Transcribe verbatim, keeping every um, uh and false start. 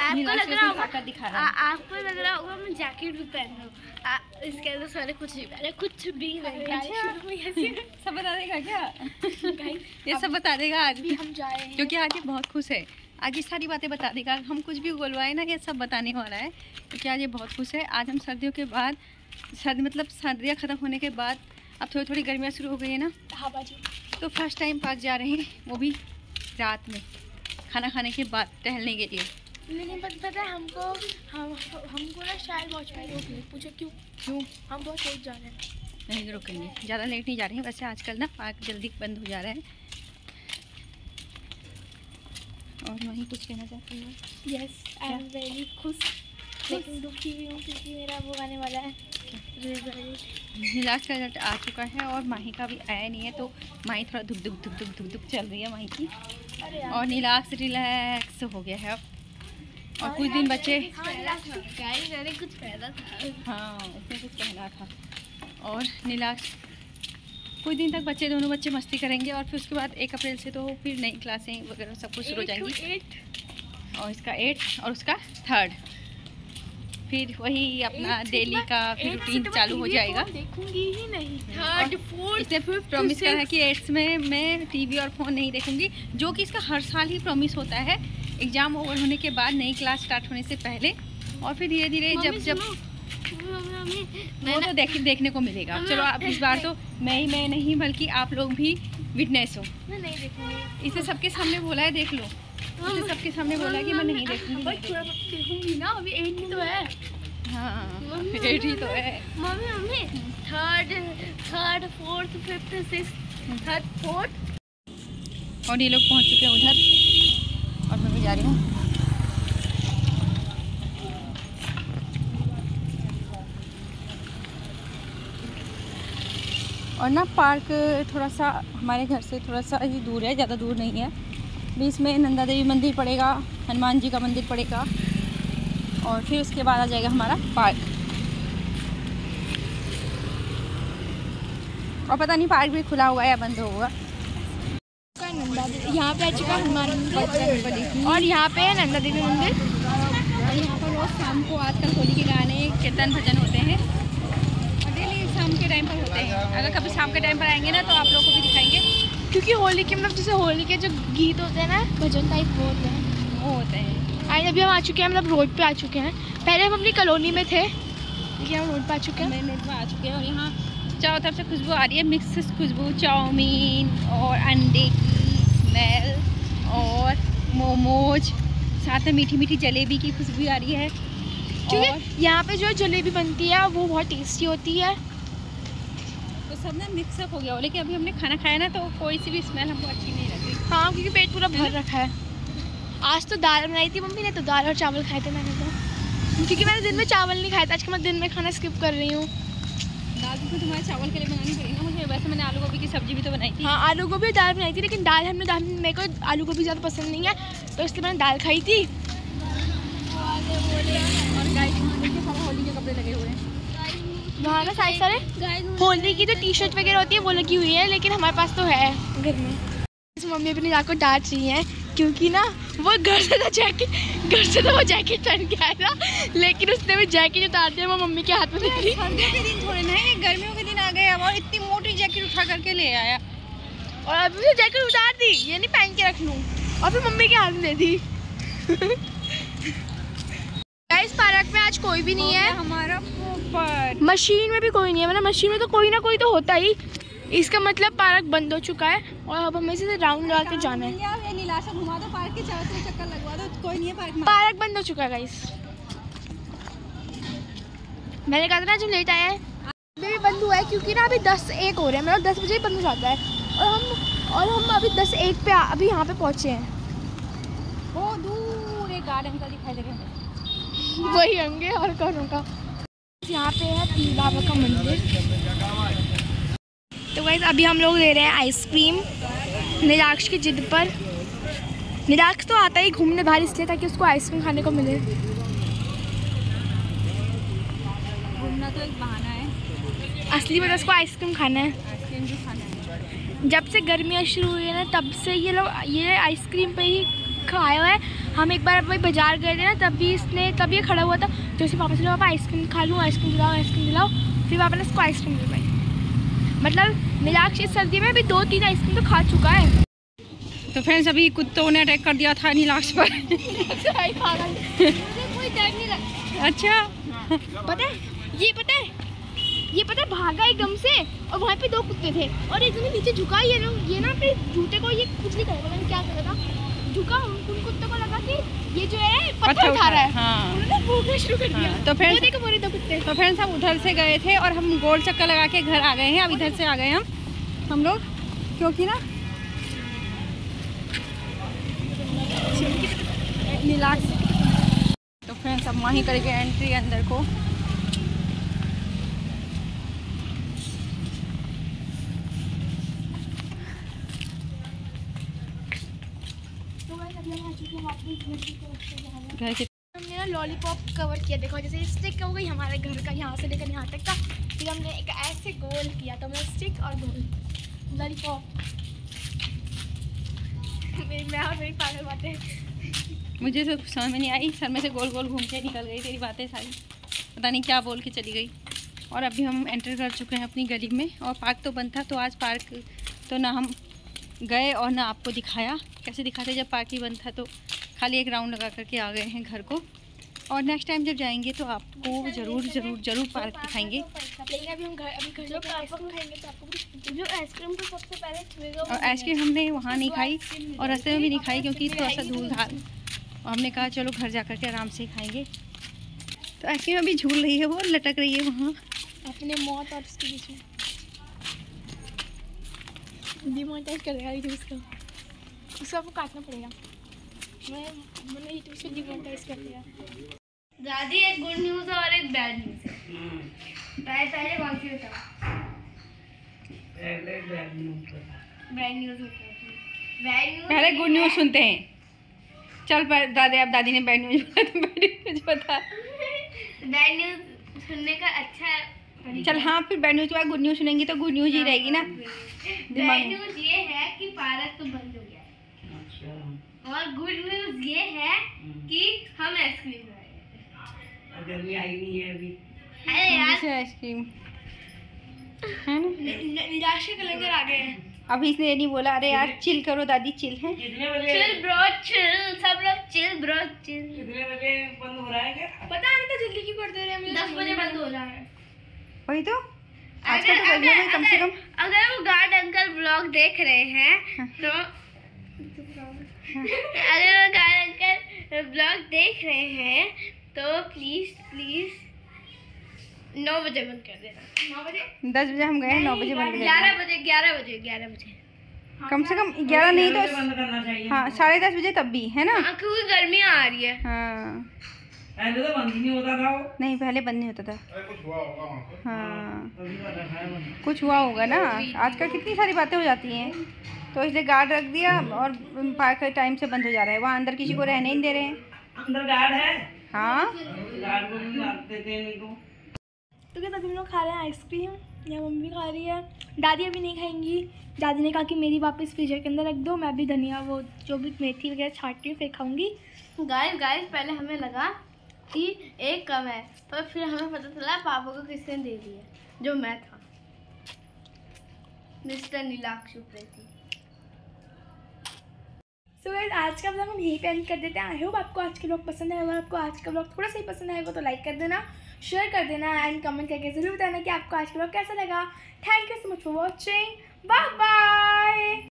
आपको लग रहा होगा दिखा रहा है। आपको लग रहा होगा मैं जैकेट भी पहन लूं, इसके अंदर सारे कुछ भी पहने, कुछ भी नहीं। सब बता देगा क्या? ये सब बता देगा आज भी हम जाए हैं क्योंकि आज ये बहुत खुश है। आज ये सारी बातें बता देगा, हम कुछ भी बोलवाए ना ये सब बताने वाला है क्योंकि आज ये बहुत खुश है। आज हम सर्दियों के बाद सर्दी मतलब सर्दियाँ ख़त्म होने के बाद अब थोड़ी थोड़ी गर्मियाँ शुरू हो गई है ना, हाँ बाजी, तो फर्स्ट टाइम पार्क जा रहे हैं, वो भी रात में खाना खाने के बाद टहलने के लिए। लेकिन पता है हमको हम हमको ना शायद वॉच पाई रोकनी, पूछो क्यों? क्यों? हम बहुत लेट जा रहे हैं। नहीं रुकेंगे, ज़्यादा लेट नहीं जा रहे हैं। वैसे आजकल ना पार्क जल्दी बंद हो जा रहा है। और वहीं कुछ कहना चाहती हूँ? यस, आई एम वेरी खुश, लेकिन दुखी भी हूँ क्योंकि मेरा वो आने वाला है, लास्ट रिजल्ट आ चुका है और माही का भी आया नहीं है, तो माही थोड़ा धुक धुक धुक धुक धुक धुक चल रही है माही की। और नीलाक्स रिलैक्स हो गया है अब। और कुछ दिन बच्चे कुछ पहला था, हाँ इसमें कुछ कहना था। और नीलाक्स कुछ दिन तक बच्चे दोनों बच्चे मस्ती करेंगे और फिर उसके बाद एक अप्रैल से तो फिर नई क्लासें वगैरह सब कुछ शुरू हो जाएंगी। और इसका एट और उसका थर्ड, फिर वही अपना डेली का फिर रूटीन चालू हो जाएगा। देखूंगी ही नहीं। थर्ड फोर्थ इसने प्रॉमिस करा है कि एट्थ में मैं टीवी और फ़ोन नहीं देखूंगी, जो कि इसका हर साल ही प्रॉमिस होता है एग्ज़ाम ओवर होने के बाद, नई क्लास स्टार्ट होने से पहले। और फिर धीरे धीरे जब जब वो तो देख देखने को मिलेगा। चलो अब इस बार तो मैं ही मैं नहीं बल्कि आप लोग भी विटनेस हो। मैं नहीं देखूंगी, इसे सबके सामने बोला है, देख लो। इसे सबके सामने बोला है कि मैं नहीं देखूंगी। थोड़ा देखूंगी ना, अभी एट ही तो है। हाँ एट ही तो है। Mummy mummy third third fourth fifth sixth, third fourth. और ये लोग पहुंच चुके हैं उधर और मैं भी जा रही हूँ। और ना पार्क थोड़ा सा हमारे घर से थोड़ा सा ही दूर है, ज़्यादा दूर नहीं है। बीच में नंदा देवी मंदिर पड़ेगा, हनुमान जी का मंदिर पड़ेगा और फिर उसके बाद आ जाएगा हमारा पार्क। और पता नहीं पार्क भी खुला हुआ है या बंद होगा। यहाँ पे आ चुका हनुमान मंदिर और यहाँ पे है नंदा देवी मंदिर। और यहाँ पर रोज़ शाम को आजकल होली के गाने कीर्तन भजन होते हैं और डेली शाम के टाइम पर होते हैं। अगर कभी शाम के टाइम पर आएंगे ना तो आप लोगों को भी दिखाएंगे, क्योंकि होली के मतलब जैसे होली के जो गीत होते हैं ना, भजन टाइप वो होते हैं वो होते हैं। आज अभी हम आ चुके हैं, मतलब रोड पे आ चुके हैं। पहले हम अपनी कॉलोनी में थे, लेकिन हम रोड पे आ चुके हैं। मेन रोड पे आ चुके हैं और यहाँ चारों तरफ से खुशबू आ रही है, मिक्स खुशबू, चाउमीन और अंडे की स्मेल और मोमोज, साथ में मीठी मीठी जलेबी की खुशबू आ रही है। क्योंकि यहाँ पे जो जलेबी बनती है वो बहुत टेस्टी होती है, तो सब ना मिक्सअप हो गया हो। लेकिन अभी हमने खाना खाया ना तो कोई सी भी स्मेल हमको अच्छी नहीं लग रही। हाँ, क्योंकि पेट पूरा भर रखा है। आज तो दाल बनाई थी मम्मी ने, तो दाल और चावल खाए थे मैंने तो, क्योंकि मैंने दिन में चावल नहीं खाया था। आज का मैं दिन में खाना स्किप कर रही हूँ। दाल तो तुम्हारे चावल के लिए बनानी पड़ेगी ना मुझे। वैसे मैंने आलू गोभी की सब्जी भी तो बनाई थी। हाँ, आलू गोभी दाल बनाई थी, लेकिन दाल हमने दाल मेरे को आलू गोभी ज़्यादा पसंद नहीं है, तो इसलिए मैंने दाल खाई थी। और गाइस देखिए सारे होली के कपड़े लगे हुए हैं वहाँ ना सारे सारे होली की जो टी शर्ट वगैरह होती है वो लगी हुई है, लेकिन हमारे पास तो है घर में। मम्मी अपनी जाकर डांट रही है क्योंकि ना वो घर से तो जैकेट घर से तो वो जैकेट पहन के आया था, लेकिन उसने भी जैकेट उतार दिया, वो मम्मी के हाथ में दे दी। सर्दियों के दिन थोड़े ना, ये गर्मियों के दिन आ गए अब, और इतनी मोटी जैकेट उठा करके ले आया और अभी उसे जैकेट उतार दी, ये नहीं पहन के रख लूँ, और फिर मम्मी के हाथ में दे दी। इस पार्क में आज कोई भी नहीं है, हमारा ऊपर मशीन में भी कोई नहीं है, मतलब मशीन में तो कोई ना कोई तो होता ही। इसका मतलब पार्क बंद हो चुका है और अब हमें सीधे राउंड लगा के जाना है। नीलाशा घुमा दो, पार्क के चारों तरफ चक्कर लगवा दो, कोई नहीं है पार्क में। पार्क बंद हो चुका है गाइस, मैंने कहा था ना जो लेट आया है अभी भी बंद हुआ है, क्योंकि ना अभी दस एक हो रहे हैं, मतलब दस बजे ही बंद हो जाता है। और हम और हम अभी दस एक पे अभी यहाँ पे पहुँचे हैं। वो दूर एक गार्डन का दिखाई दे रहा है, वही होंगे और कौन होगा। यहाँ पे है पीर बाबा का मंदिर। तो गाइस अभी हम लोग ले रहे हैं आइसक्रीम निराक्ष की जिद पर। निराक्ष तो आता ही घूमने बाहर इसलिए ताकि उसको आइसक्रीम खाने को मिले। घूमना तो एक बहाना है, असली में उसको आइसक्रीम खाना है। आइसक्रीम भी खाना है। जब से गर्मियाँ शुरू हुई है ना, तब से ये लोग ये आइसक्रीम पे ही खाया हुआ है। हम एक बार वही बाजार गए थे ना, तब भी इसने तब ये खड़ा हुआ था, तो इसके पापा से पापा आइसक्रीम खा लूँ, आइसक्रीम दिलाओ, आइसक्रीम दिलाओ। फिर पापा ने इसको आइसक्रीम दिलवाई। मतलब नीलाक्ष इस सर्दी में भी दो तीन आइसक्रीम तो खा चुका है। तो फ्रेंड्स अभी कुत्तों ने अटैक कर दिया था नीलाक्ष पर। अच्छा पता है ये पता है ये पता है भागा एकदम से, और वहाँ पे दो कुत्ते थे और एक ने नीचे झुका, ये ना ये ना अपने जूते को ये कुछ नहीं करेगा, मैंने क्या करा था, झुका, उन, उन कुत्तों को लगा कि ये जो है पत्थर उठा रहा है। हाँ। उन्होंने भूखना शुरू कर दिया। हाँ। तो फ्रेंड्स देखो मेरे दो कुत्ते। तो फ्रेंड्स हम उधर से गए थे और हम गोल चक्कर लगा के घर आ गए हैं। अब इधर से आ गए हम हम लोग, क्योंकि ना नीलाक्ष। तो फ्रेंड्स अब वहीं करेंगे एंट्री अंदर को। घर के हमने ना लॉलीपॉप कवर किया, देखो जैसे स्टिक हो गई हमारे घर का, यहाँ से लेकर यहाँ तक का। फिर हमने एक ऐसे गोल किया, तो मैं स्टिक और गोल लॉलीपॉप। मैं और मेरी पागल बातें। मुझे तो समझ में नहीं आई, सर में से गोल गोल घूम के निकल गई तेरी बातें सारी, पता नहीं क्या बोल के चली गई। और अभी हम एंटर कर चुके हैं अपनी गली में, और पार्क तो बंद था, तो आज पार्क तो ना हम गए और ना आपको दिखाया। कैसे दिखाते जब पार्क ही बंद था, तो खाली एक राउंड लगा करके आ गए हैं घर को। और नेक्स्ट टाइम जब जाएंगे तो आपको ज़रूर ज़रूर ज़रूर पार्क दिखाएंगे। लेकिन अभी हम घर अभी घर जो खाएंगे तो आपको जो आइसक्रीम तो सबसे पहले छुएगा। और आइसक्रीम हमने वहाँ नहीं खाई और रास्ते में भी नहीं खाई, क्योंकि थोड़ा सा धूल धाल, और हमने कहा चलो घर जा कर के आराम से खाएंगे। तो आइसक्रीम अभी झूल रही है, वो लटक रही है वहाँ अपने मौत और उसके बीच में। डिमोनेटाइज कर देगा यूट्यूब उसको, उसको आपको काटना पड़ेगा। मैं मैंने यूट्यूब से डिमोनेटाइज कर दिया। दादी एक गुड न्यूज़ और एक बैड न्यूज़ है। पहले पहले कौन सी बताओ? पहले बैड न्यूज़ बैड न्यूज़ होता है। बैड न्यूज़ पहले गुड न्यूज़ सुनते हैं। चल पर दादी, अब दादी ने बैड न्यूज़ बोला तो बैड न्यूज़ बता। बैड न्यूज़ सुनने का अच्छा। चल हाँ, फिर बैड न्यूज़ के बाद गुड न्यूज़ सुनेंगी तो गुड न्यूज़ ही रहेगी ना। बैड न्यूज़ ये है कि पार्क तो बंद हो गया है। अच्छा। और गुड न्यूज़ ये है कि हम आइसक्रीम खाएंगे। गर्मी आई नहीं है अभी। अरे यार आइसक्रीम है ना। निराश के कैलेंडर आ गए हैं। अभी इसने ये नहीं बोला, अरे यार चिल करो दादी, चिल है। कितने बजे चिल ब्रो चिल, सब लोग चिल ब्रो चिल। कितने बजे बंद हो रहा है क्या? पता नहीं तो जल्दी क्यों कर दे रहे हैं। दस बजे बंद हो रहा है। वही तो आजकल तो गर्मी में कम से कम। अगर वो गार्ड अंकल ब्लॉग देख रहे हैं तो अगर वो गार्ड अंकल ब्लॉग देख रहे हैं तो प्लीज प्लीज नौ बजे बंद कर देना। नौ बजे दस बजे हम गए, नौ बजे बंद कर ग्यारह बजे ग्यारह बजे ग्यारह बजे कम से कम ग्यारह नहीं तो बंद करना चाहिए। हाँ साढ़े दस बजे तब भी है ना। हाँ, क्योंकि गर्मियाँ आ रही है। हाँ पहले तो बंद ही नहीं होता था वो। नहीं, पहले बंद नहीं होता था। कुछ हुआ होगा। हाँ तभी तो रखा है बंद। कुछ हुआ होगा ना। आजकल कितनी सारी बातें हो जाती हैं, तो इसलिए गार्ड रख दिया और पार्क टाइम से बंद हो जा रहा है। वहाँ अंदर किसी को रहने नहीं दे रहे हैं। अंदर गार्ड है। हाँ गार्ड को भी मार देते हैं नहीं तो। तो क्या सभी लोग खा रहे हैं आइसक्रीम, या मम्मी भी खा रही है, दादी अभी नहीं खाएंगी। दादी ने कहा कि मेरी वापस फ्रीजर के अंदर रख दो, मैं भी धनिया वो जो भी मेथी वगैरह छाटती हूँ फिर खाऊंगी। गाइस गाइस पहले हमें लगा कि एक कम है, पर फिर हमें पता चला पापा को किसने दे दिया, जो मैं था, मिस्टर नीलाक्ष प्रेती। सो गाइस आज का व्लॉग हम यहीं पे एंड कर देते हैं। आई होप आपको आज के व्लॉग पसंद आया। अगर आपको आज का व्लॉग थोड़ा सा ही पसंद आएगा तो लाइक कर देना, शेयर कर देना एंड कमेंट करके ज़रूर बताना कि आपको आज का व्लॉग कैसा लगा। Thank you so much for watching. Bye bye.